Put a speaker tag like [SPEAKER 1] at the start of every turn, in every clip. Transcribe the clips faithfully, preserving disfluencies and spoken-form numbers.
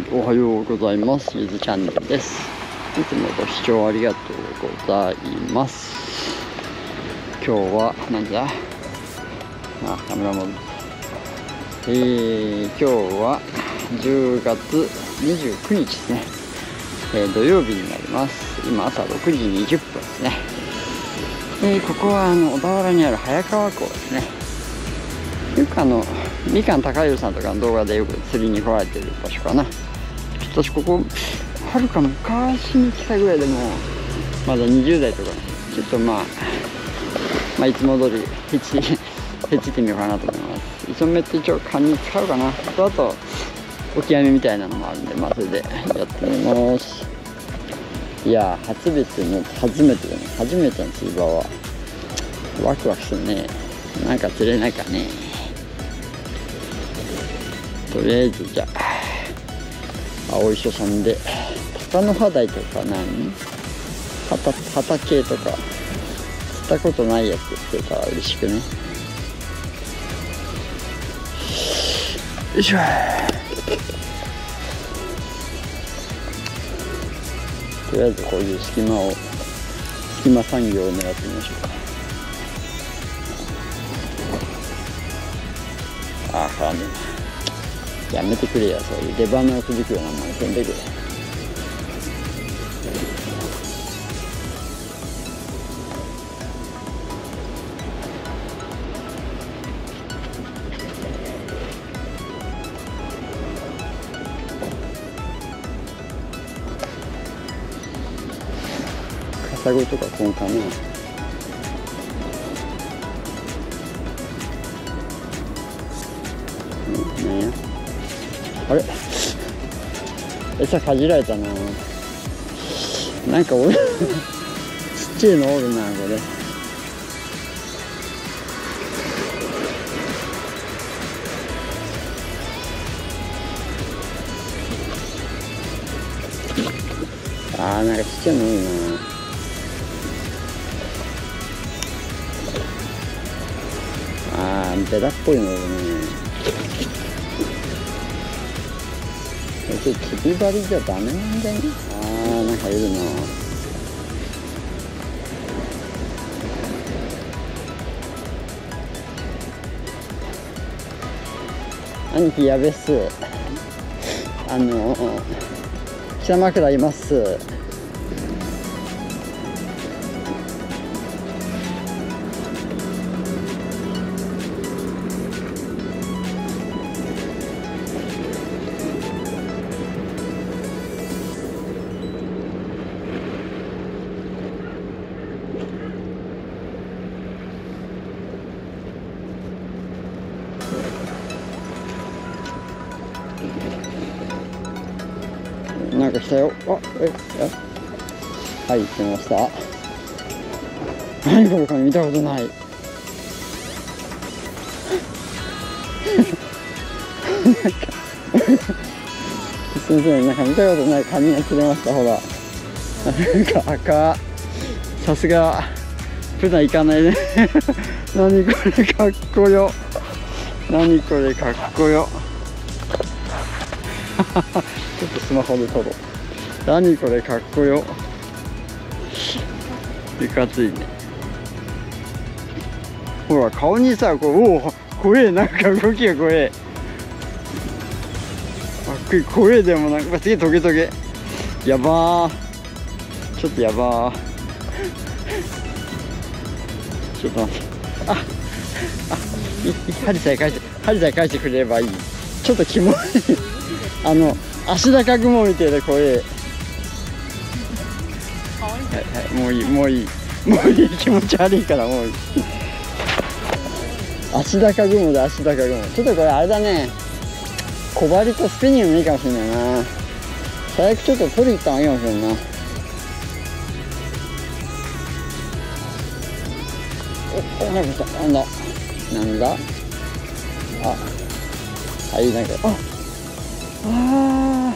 [SPEAKER 1] おはようございます。ゆずチャンネルです。いつもご視聴ありがとうございます。今日は何だ、あ、カメラモード。えー、今日はじゅうがつにじゅうくにちですね、えー、土曜日になります。今朝ろくじにじゅっぷんですね。えー、ここはあの小田原にある早川港ですね。よくあのみかん高弘さんとかの動画でよく釣りに来られてる場所かな。ちょっと私ここはるか昔に来たぐらいでもまだにじゅうだいとか、ちょっとまあまあいつも通りヘチヘチってみようかなと思います。磯目って一応勘に使うかな。あとあとオキアミみたいなのもあるんで、まあそれでやってみます。いやー、初別の初めてだね。初めての釣り場はワクワクするね。なんか釣れないかね。とりあえずじゃあ青磯さんで鷹の葉台とか何旗旗系とか釣ったことないやつ釣れたら嬉しくね。よいしょ。とりあえずこういう隙間を隙間産業を狙ってみましょうか。ああ、絡んでる。やめてくれよ、そういう出花をくじくようなもの飛んでくれ。カサゴとかこんかな。うん、なんやあれ餌かじられたな。なんか俺ちっちゃいのおるな、これ。あー、なんかちっちゃいのおるな。あー、ベラっぽいのおるね。ちょっと釣り針じゃダメなんだよね。あー、なんかいるな。兄貴やべっす。あの北枕います。なんか来たよ。あ、え、え、はい、来ました。何これ、これ見たことない。すみません、なんか見たことないカニが釣れました。ほら、なんか赤、さすが普段行かないね。何これ、かっこよ。何これ、かっこよ。ちょっとスマホで撮ろう。何これ、かっこよ。いかついね。ほら、顔にさ、こう、おお、怖え、なんか動きが怖え。あっくい、怖え、でもなんか、次トゲトゲ。やばー。ちょっとやばー。ちょっと待って。あ、あ、い、い、針さえ返して、針さえ返してくれればいい。ちょっとキモい。あの、足高雲みたいな声。はいはい、もういい、もういい。もういい、気持ち悪いからもういい。足高雲で足高雲。ちょっとこれあれだね。小針とスピニングもいいかもしれないな。最悪ちょっと取りに行った方がいいかもしれんな。お、お、なんか来た。なんだなんだあ、はい、なんか、ああ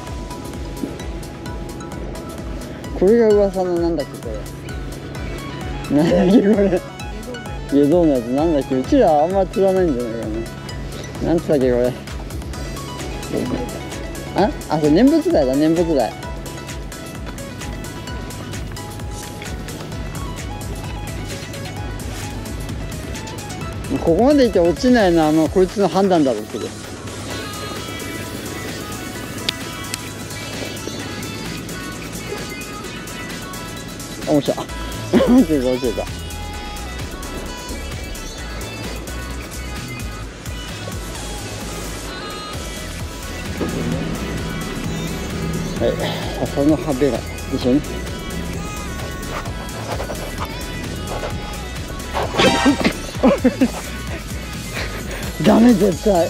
[SPEAKER 1] ー、これが噂のなんだっけこれ。なんだっけこれ。イエドウのやつなんだっけ。うちらあんま釣らないんじゃないかな。なんつったっけこれ。 ああ、それ念仏台だ、念仏台。ここまでいって落ちないのはまあこいつの判断だろうけど。あ、落ちた。落ちた落ちた。はい、笹の葉べらでしょね。ダメ絶対。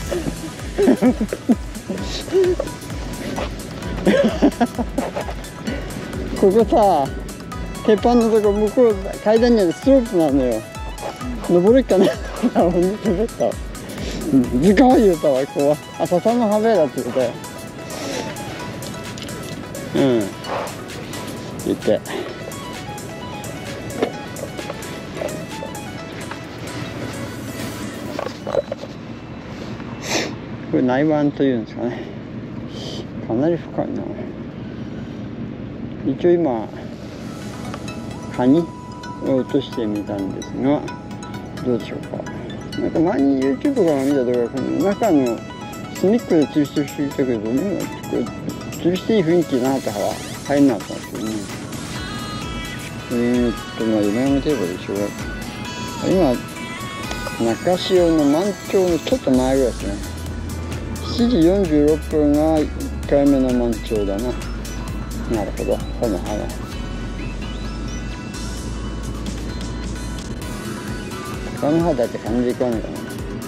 [SPEAKER 1] ここさ、鉄板のとこ向こう階段にあるスロープなのよ。登るかな。あ、ほんと滑った。うん、図鑑言うたわ、ここは。あ、笹の葉べらってことよ。うん。言って。これ内湾というんですかね。かなり深いな。一応今カニを落としてみたんですが、どうでしょうか。なんか前に YouTube から見た動画、この中の隅っこで吊るしてしてきたけど、今これ吊るしていい雰囲気なかったから入んなかったんですけどね。えーっとまあ夢山堤防でしょうが、今中潮の満潮のちょっと前ぐらいですね。しちじよんじゅうろっぷんがいっかいめの満潮だな。なるほど、この花。鷹の肌って感じでいかないかな。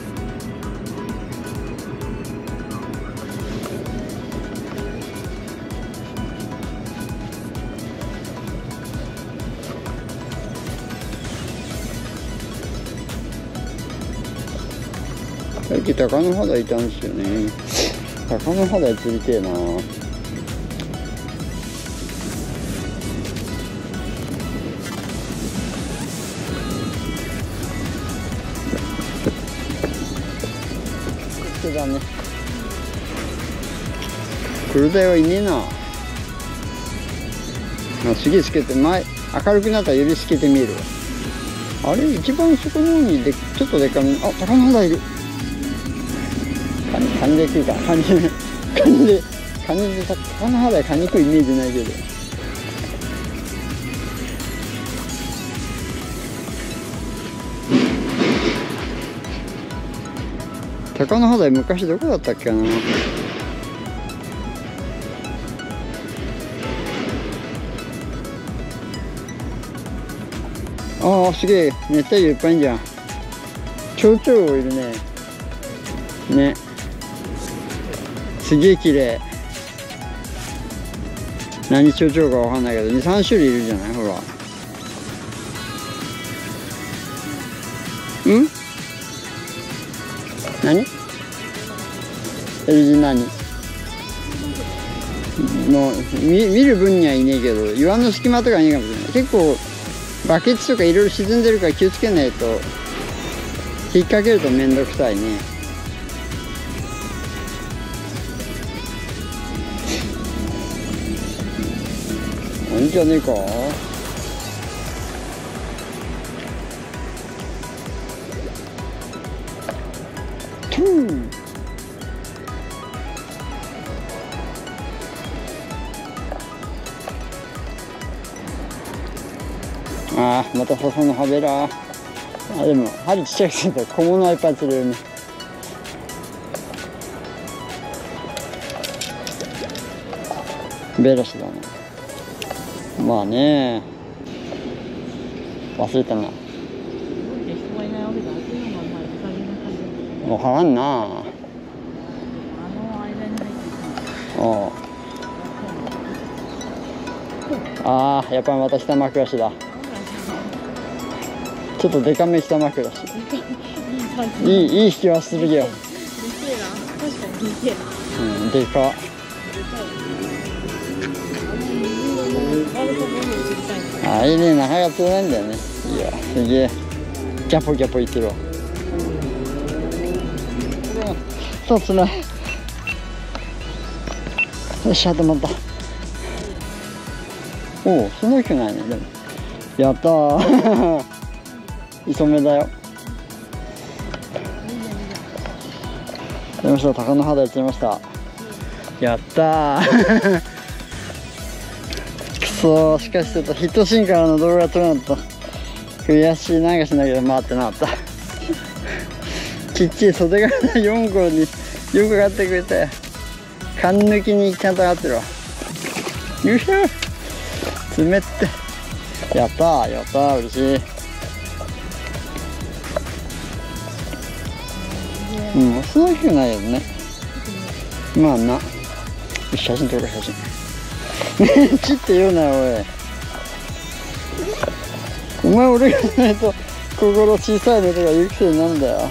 [SPEAKER 1] さっき鷹の肌いたんですよね。鷹の肌釣りてえな。そうだね。黒鯛はいねえな。あ、すげえ透けて、前明るくなったらより透けて見えるわ。あれ一番そこの方にでちょっとでかめ。あ、鷹の肌いる。カニで食うか、カニで、カニで、カニでさ、鷹の肌でカニ食うイメージないけど。鷹の肌昔どこだったっけな。ああ、すげえ、熱帯魚いっぱいいんじゃん。蝶々いるね。ね。すげえ綺麗。何蝶々かわかんないけどにさん種類いるじゃない。ほら、ん何 L 字何もう 見, 見る分にはいねえけど、岩の隙間とかいいかもしれない。結構バケツとかいろいろ沈んでるから気をつけないと、引っ掛けるとめんどくさいね。いいんじゃねえか。トゥー。ああ、また笹の葉べら。あ、でも針ちっちゃくすると小物はいっぱい釣れるね。ベラシだな。まあね、忘れたな。わからんな。ああ、やっぱりまた下枕しだ。ちょっとデカめ下枕し。いいいい引きはするよ。うん、でか。ああ、いいね、なかなか釣れないんだよね。いや、すげえ。ギャポギャポいってるわ。そうつらい。 よっしゃ、止まった。おお、そんな大きくないね。でもやったー磯目だよ。やりました。鷹の肌やっちゃいました。やったーくそー、しかしちょっとヒットシーンからの動画が撮れなかった。悔しい。なんかしなきゃ回ってなかったきっちり袖がよん号によく上がってくれたよ。缶抜きにちゃんと上がってるわ。よいしょ、爪ってやったー、やったー、嬉しい。うん、そんな大きくないよね。まあな。写真撮るか、写真ちって言うなよ、おい。お前俺がないと心小さいのとか言うくせになんだよ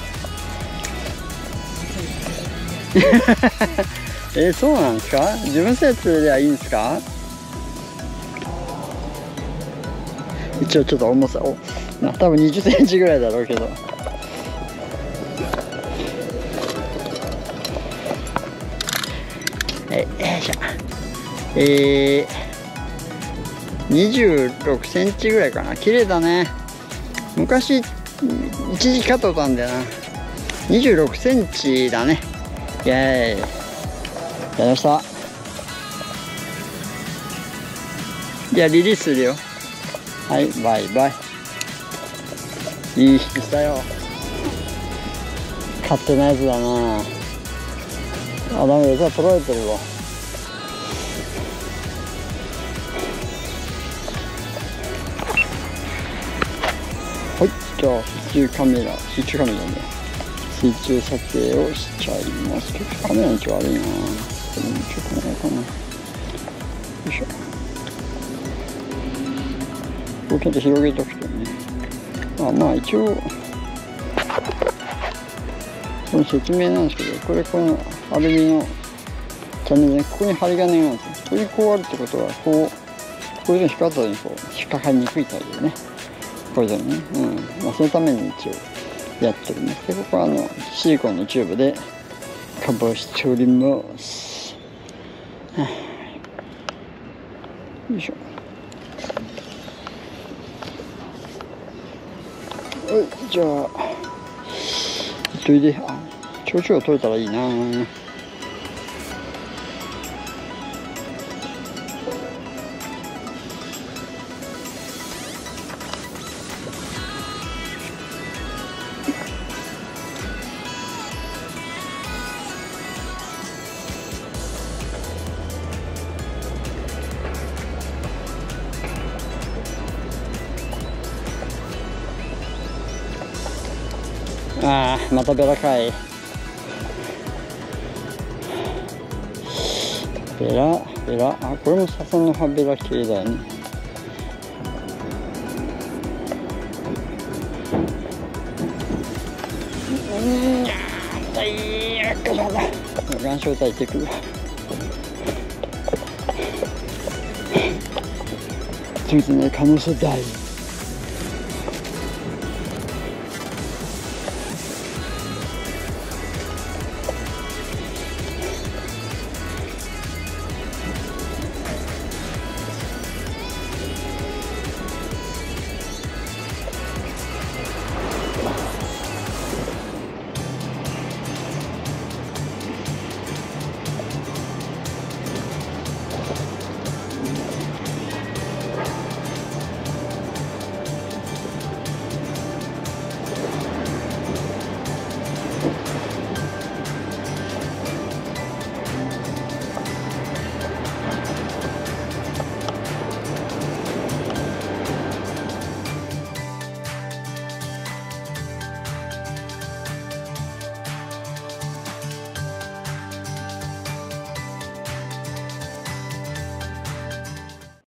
[SPEAKER 1] え、そうなんですか？自分で釣れりゃいいんですか？一応ちょっと重さをな、多分にじゅっセンチぐらいだろうけど。はい、よいしょ。えー、にじゅうろくセンチぐらいかな。綺麗だね。昔一時期買ったことあるんだよな。にじゅうろくセンチだね。イエーイ、やりました。じゃあリリースするよ。はい、バイバイ。いい引きしたよ。勝手なやつだなあ。ダメだ、じゃあ取られてるわ。はい、じゃあ水中カメラ、水中カメラね、水中撮影をしちゃいます。ちょっとカメラの位置悪いな。これもちょっとないかな。よいしょ。これちょっと広げとくとね。あ、まあ一応この説明なんですけど、これこのアルミのチャンネルね、ここに針金があるんですよ。これにこうあるってことは、こうこれで光った時にこう引っかかりにくいタイプでね。これでもね、うん、まあそのために一応やってるんですけど、ここはあのシリコンのチューブでカバーしております。はあ、よいしょ。はい、じゃあいっといで。あ、ちょうちょう取れたらいいな。ああ、またベラかい。ベラ、ベラ、あ、これも笹の葉ベラ系だよね。うん、やー、最悪だな。岩礁帯行ってくる。ついてない可能性大。